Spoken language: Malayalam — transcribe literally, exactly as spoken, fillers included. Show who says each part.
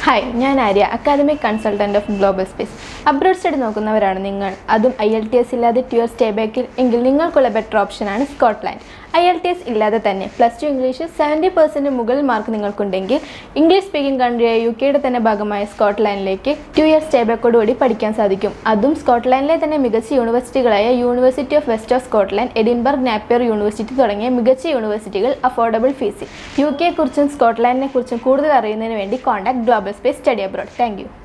Speaker 1: Hi, I am Arya, Academic Consultant of Globalspace. Abroad study നോക്കുന്നവരാണ് നിങ്ങൾ അതും I E L T S ഇല്ലാതെ two year stay back എങ്കിൽ നിങ്ങൾക്കുള്ള ബെറ്റർ ഓപ്ഷൻ ആണ് Scotland. I E L T S ഇല്ലാതെ തന്നെ plus two English seventy percent മുകളിൽ മാർക്ക് നിങ്ങൾക്കുണ്ടെങ്കിൽ ഇംഗ്ലീഷ് സ്പീക്കിംഗ് കൺട്രിയായ യുകെയുടെ തന്നെ ഭാഗമായ സ്കോട്ട്ലാൻഡിലേക്ക് two year stay back ഓടുകൂടി പഠിക്കാൻ സാധിക്കും. അതും സ്കോട്ട്ലാൻഡിലെ തന്നെ മികച്ച യൂണിവേഴ്സിറ്റികളായ university of west of Scotland, Edinburgh, Napier university തുടങ്ങിയ മികച്ച യൂണിവേഴ്സിറ്റികൾ അഫോർഡബിൾ ഫീസിൽ. യുകെയെക്കുറിച്ചും സ്കോട്ട്ലാൻഡിനെ കുറിച്ചും കൂടുതൽ അറിയുന്നതിന് വേണ്ടി contact Globalspace Study Abroad. Thank you.